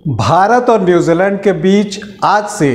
भारत और न्यूजीलैंड के बीच आज से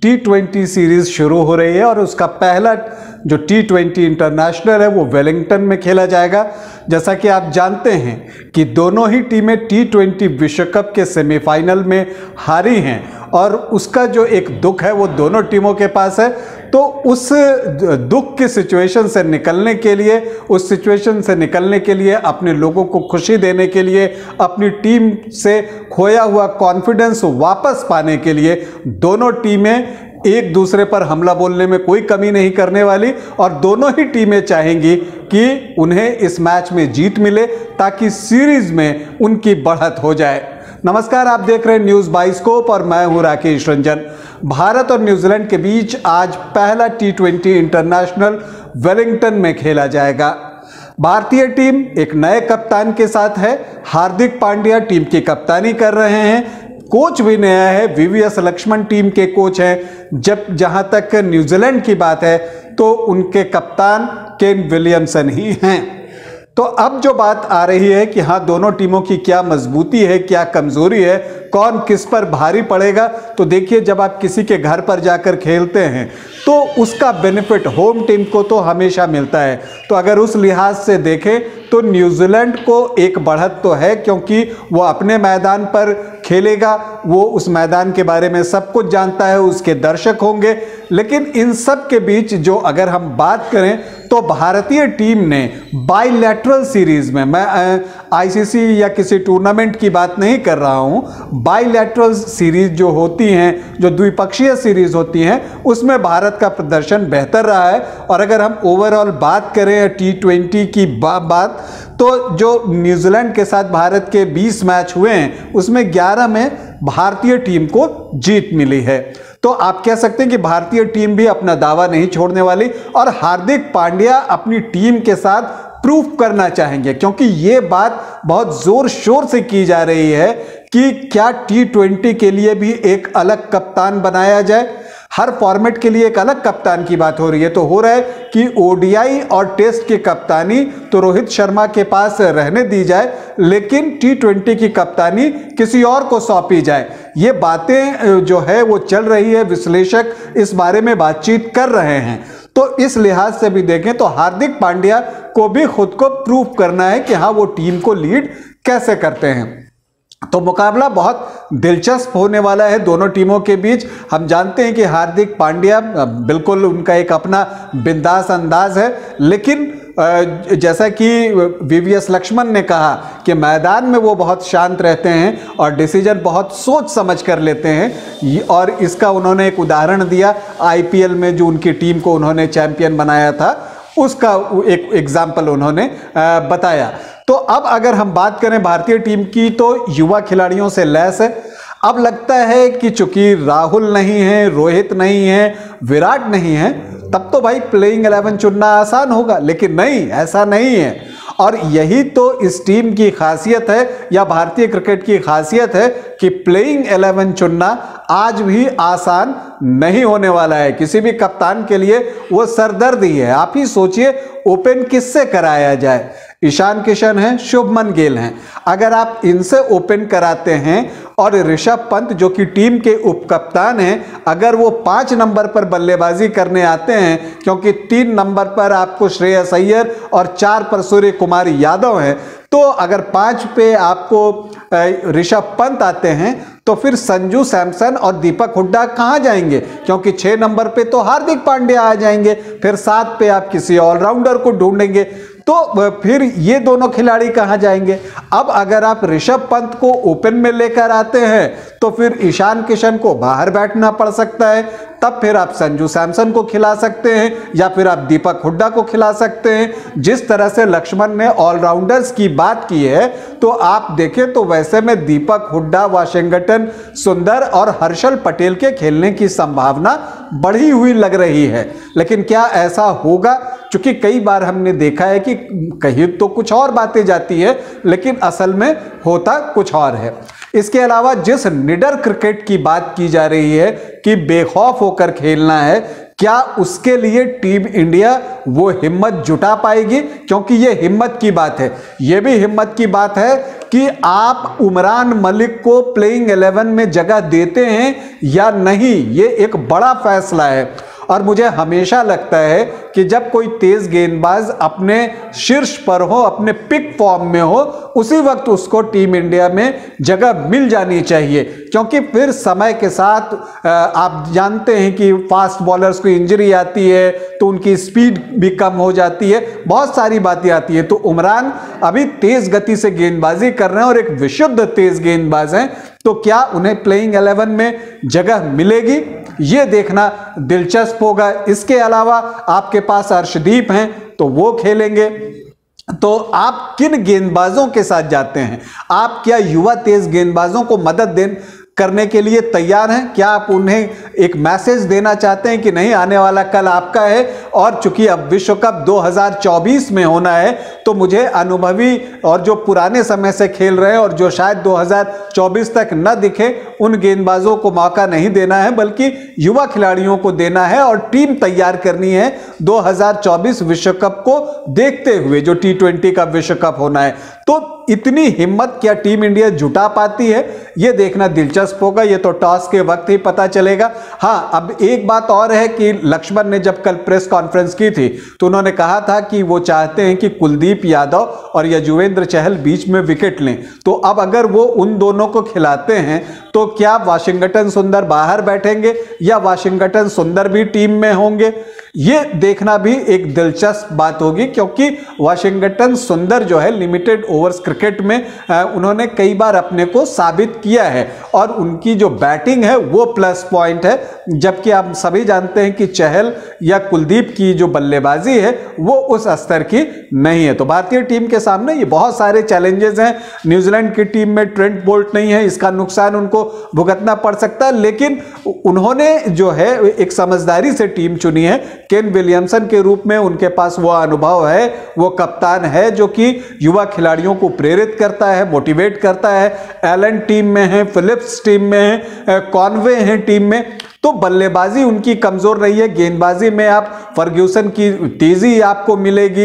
T20 सीरीज शुरू हो रही है और उसका पहला जो T20 इंटरनेशनल है वो वेलिंगटन में खेला जाएगा। जैसा कि आप जानते हैं कि दोनों ही टीमें T20 विश्व कप के सेमीफाइनल में हारी हैं और उसका जो एक दुख है वो दोनों टीमों के पास है। तो उस दुख की सिचुएशन से निकलने के लिए, उस सिचुएशन से निकलने के लिए, अपने लोगों को खुशी देने के लिए, अपनी टीम से खोया हुआ कॉन्फिडेंस वापस पाने के लिए दोनों टीमें एक दूसरे पर हमला बोलने में कोई कमी नहीं करने वाली और दोनों ही टीमें चाहेंगी कि उन्हें इस मैच में जीत मिले ताकि सीरीज में उनकी बढ़त हो जाए। नमस्कार, आप देख रहे हैं न्यूज़ बाइस्कोप और मैं हूं राकेश रंजन। भारत और न्यूजीलैंड के बीच आज पहला T20 इंटरनेशनल वेलिंगटन में खेला जाएगा। भारतीय टीम एक नए कप्तान के साथ है। हार्दिक पांड्या टीम की कप्तानी कर रहे हैं। कोच भी नया है, VVS लक्ष्मण टीम के कोच हैं। जहां तक न्यूजीलैंड की बात है तो उनके कप्तान केन विलियमसन ही हैं। तो अब जो बात आ रही है कि हाँ, दोनों टीमों की क्या मजबूती है, क्या कमजोरी है, कौन किस पर भारी पड़ेगा। तो देखिए, जब आप किसी के घर पर जाकर खेलते हैं तो उसका बेनिफिट होम टीम को तो हमेशा मिलता है। तो अगर उस लिहाज से देखें तो न्यूजीलैंड को एक बढ़त तो है, क्योंकि वो अपने मैदान पर खेलेगा, वो उस मैदान के बारे में सब कुछ जानता है, उसके दर्शक होंगे। लेकिन इन सब के बीच जो अगर हम बात करें तो भारतीय टीम ने बाइलैटरल सीरीज में, मैं ICC या किसी टूर्नामेंट की बात नहीं कर रहा हूं, बाइलैटरल सीरीज जो होती हैं, जो द्विपक्षीय सीरीज होती हैं, उसमें भारत का प्रदर्शन बेहतर रहा है। और अगर हम ओवरऑल बात करें T20 की बात, तो जो न्यूजीलैंड के साथ भारत के 20 मैच हुए हैं उसमें 11 में भारतीय टीम को जीत मिली है। तो आप कह सकते हैं कि भारतीय टीम भी अपना दावा नहीं छोड़ने वाली और हार्दिक पांड्या अपनी टीम के साथ प्रूफ करना चाहेंगे, क्योंकि ये बात बहुत जोर शोर से की जा रही है कि क्या T20 के लिए भी एक अलग कप्तान बनाया जाए। हर फॉर्मेट के लिए एक अलग कप्तान की बात हो रही है। तो हो रहा है कि ODI और टेस्ट की कप्तानी तो रोहित शर्मा के पास रहने दी जाए, लेकिन T20 की कप्तानी किसी और को सौंपी जाए। ये बातें जो है वो चल रही है, विश्लेषक इस बारे में बातचीत कर रहे हैं। तो इस लिहाज से भी देखें तो हार्दिक पांड्या को भी खुद को प्रूव करना है कि हाँ, वो टीम को लीड कैसे करते हैं। तो मुकाबला बहुत दिलचस्प होने वाला है दोनों टीमों के बीच। हम जानते हैं कि हार्दिक पांड्या बिल्कुल उनका एक अपना बिंदास अंदाज है, लेकिन जैसा कि VVS लक्ष्मण ने कहा कि मैदान में वो बहुत शांत रहते हैं और डिसीजन बहुत सोच समझ कर लेते हैं। और इसका उन्होंने एक उदाहरण दिया IPL में, जो उनकी टीम को उन्होंने चैंपियन बनाया था, उसका एक एग्जाम्पल उन्होंने बताया। तो अब अगर हम बात करें भारतीय टीम की, तो युवा खिलाड़ियों से लैस है। अब लगता है कि चूंकि राहुल नहीं है, रोहित नहीं है, विराट नहीं है, तब तो भाई प्लेइंग 11 चुनना आसान होगा, लेकिन नहीं, ऐसा नहीं है। और यही तो इस टीम की खासियत है या भारतीय क्रिकेट की खासियत है कि प्लेइंग 11 चुनना आज भी आसान नहीं होने वाला है। किसी भी कप्तान के लिए वो सरदर्दी है। आप ही सोचिए, ओपन किससे कराया जाए। ईशान किशन हैं, शुभमन गिल हैं। अगर आप इनसे ओपन कराते हैं और ऋषभ पंत जो कि टीम के उपकप्तान हैं, अगर वो 5 नंबर पर बल्लेबाजी करने आते हैं, क्योंकि 3 नंबर पर आपको श्रेयस अय्यर और 4 पर सूर्य कुमार यादव हैं, तो अगर 5 पे आपको ऋषभ पंत आते हैं तो फिर संजू सैमसन और दीपक हुड्डा कहां जाएंगे, क्योंकि 6 नंबर पे तो हार्दिक पांड्या आ जाएंगे। फिर 7 पे आप किसी ऑलराउंडर को ढूंढेंगे, तो फिर ये दोनों खिलाड़ी कहां जाएंगे। अब अगर आप ऋषभ पंत को ओपन में लेकर आते हैं तो फिर ईशान किशन को बाहर बैठना पड़ सकता है। तब फिर आप संजू सैमसन को खिला सकते हैं या फिर आप दीपक हुड्डा को खिला सकते हैं। जिस तरह से लक्ष्मण ने ऑलराउंडर्स की बात की है, तो आप देखें तो वैसे में दीपक हुड्डा, वाशिंगटन सुंदर और हर्षल पटेल के खेलने की संभावना बढ़ी हुई लग रही है। लेकिन क्या ऐसा होगा? चूंकि कई बार हमने देखा है कि कहीं तो कुछ और बातें जाती है, लेकिन असल में होता कुछ और है। इसके अलावा जिस निडर क्रिकेट की बात की जा रही है कि बेखौफ होकर खेलना है, क्या उसके लिए टीम इंडिया वो हिम्मत जुटा पाएगी? क्योंकि ये हिम्मत की बात है। ये भी हिम्मत की बात है कि आप उमरान मलिक को प्लेइंग 11 में जगह देते हैं या नहीं। ये एक बड़ा फैसला है और मुझे हमेशा लगता है कि जब कोई तेज गेंदबाज अपने शीर्ष पर हो, अपने पिक फॉर्म में हो, उसी वक्त उसको टीम इंडिया में जगह मिल जानी चाहिए, क्योंकि फिर समय के साथ आप जानते हैं कि फास्ट बॉलर्स को इंजरी आती है तो उनकी स्पीड भी कम हो जाती है, बहुत सारी बातें आती है। तो उमरान अभी तेज गति से गेंदबाजी कर रहे हैं और एक विशुद्ध तेज गेंदबाज हैं, तो क्या उन्हें प्लेइंग 11 में जगह मिलेगी, ये देखना दिलचस्प होगा। इसके अलावा आपके पास अर्शदीप हैं तो वो खेलेंगे। तो आप किन गेंदबाजों के साथ जाते हैं? आप क्या युवा तेज गेंदबाजों को मदद करने के लिए तैयार हैं? क्या आप उन्हें एक मैसेज देना चाहते हैं कि नहीं, आने वाला कल आपका है, और चूंकि अब विश्व कप 2024 में होना है तो मुझे अनुभवी और जो पुराने समय से खेल रहे हैं और जो शायद 2024 तक न दिखे उन गेंदबाजों को मौका नहीं देना है, बल्कि युवा खिलाड़ियों को देना है और टीम तैयार करनी है 2024 विश्व कप को देखते हुए, जो T20 का विश्व कप होना है। तो इतनी हिम्मत क्या टीम इंडिया जुटा पाती है, यह देखना दिलचस्प होगा। यह तो टॉस के वक्त ही पता चलेगा। हाँ, अब एक बात और है कि लक्ष्मण ने जब कल प्रेस कॉन्फ्रेंस की थी तो उन्होंने कहा था कि वो चाहते हैं कि कुलदीप यादव और युजवेंद्र चहल बीच में विकेट लें। तो अब अगर वो उन दोनों को खिलाते हैं तो क्या वाशिंगटन सुंदर बाहर बैठेंगे या वाशिंगटन सुंदर भी टीम में होंगे, ये देखना भी एक दिलचस्प बात होगी, क्योंकि वाशिंगटन सुंदर जो है लिमिटेड ओवर्स क्रिकेट में उन्होंने कई बार अपने को साबित किया है और उनकी जो बैटिंग है वो प्लस पॉइंट है, जबकि आप सभी जानते हैं कि चहल या कुलदीप की जो बल्लेबाजी है वो उस स्तर की नहीं है। तो भारतीय टीम के सामने ये बहुत सारे चैलेंजेस हैं। न्यूजीलैंड की टीम में ट्रेंट बोल्ट नहीं है, इसका नुकसान उनको भुगतना पड़ सकता है, लेकिन उन्होंने जो है एक समझदारी से टीम चुनी है। केन विलियमसन के रूप में उनके पास वो अनुभव है, वो कप्तान है जो कि युवा खिलाड़ियों को प्रेरित करता है, मोटिवेट करता है। एलन टीम में है, फिलिप्स टीम में है, कॉनवे हैं टीम में। तो बल्लेबाजी उनकी कमजोर रही है, गेंदबाजी में आप फर्ग्यूसन की तेजी आपको मिलेगी।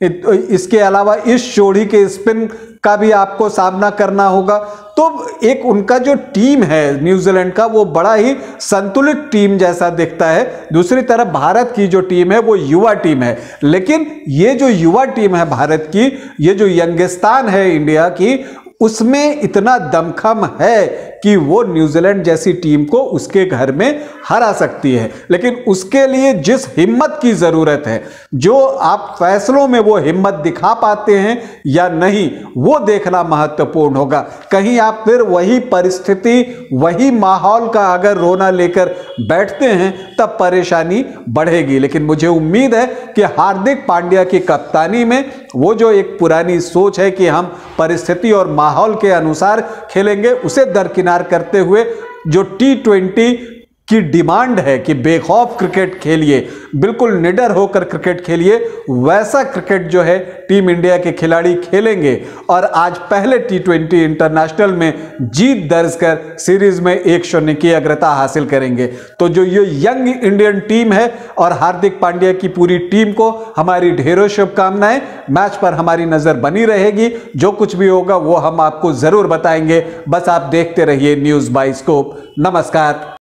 इसके अलावा इस जोड़ी के स्पिन का भी आपको सामना करना होगा। तो एक उनका जो टीम है न्यूजीलैंड का वो बड़ा ही संतुलित टीम जैसा दिखता है। दूसरी तरफ भारत की जो टीम है वो युवा टीम है, लेकिन ये जो युवा टीम है भारत की, ये जो यंगिस्तान है इंडिया की, उसमें इतना दमखम है कि वो न्यूजीलैंड जैसी टीम को उसके घर में हरा सकती है। लेकिन उसके लिए जिस हिम्मत की जरूरत है, जो आप फैसलों में वो हिम्मत दिखा पाते हैं या नहीं, वो देखना महत्वपूर्ण होगा। कहीं आप फिर वही परिस्थिति, वही माहौल का अगर रोना लेकर बैठते हैं तब परेशानी बढ़ेगी। लेकिन मुझे उम्मीद है कि हार्दिक पांड्या की कप्तानी में वो जो एक पुरानी सोच है कि हम परिस्थिति और माहौल के अनुसार खेलेंगे, उसे दरकिनार करते हुए जो T20 की डिमांड है कि बेखौफ क्रिकेट खेलिए, बिल्कुल निडर होकर क्रिकेट खेलिए, वैसा क्रिकेट जो है टीम इंडिया के खिलाड़ी खेलेंगे और आज पहले T20 इंटरनेशनल में जीत दर्ज कर सीरीज में 1-0 की अग्रता हासिल करेंगे। तो जो ये यंग इंडियन टीम है और हार्दिक पांड्या की पूरी टीम को हमारी ढेरों शुभकामनाएं। मैच पर हमारी नजर बनी रहेगी, जो कुछ भी होगा वो हम आपको जरूर बताएंगे। बस आप देखते रहिए न्यूज़ बाय स्कोप। नमस्कार।